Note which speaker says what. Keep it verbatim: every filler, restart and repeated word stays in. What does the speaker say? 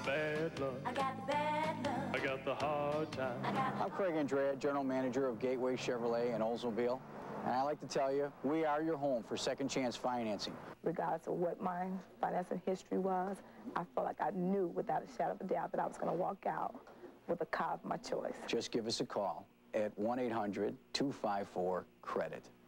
Speaker 1: the bad luck.
Speaker 2: I got the bad luck.
Speaker 1: I got the hard time.
Speaker 2: Got
Speaker 3: I'm Craig Andrea, General Manager of Gateway Chevrolet in Oldsmobile. And I'd like to tell you, we are your home for second chance financing.
Speaker 4: Regardless of what my financing history was, I felt like I knew without a shadow of a doubt that I was going to walk out with a car of my choice.
Speaker 3: Just give us a call at one eight hundred, two five four, credit.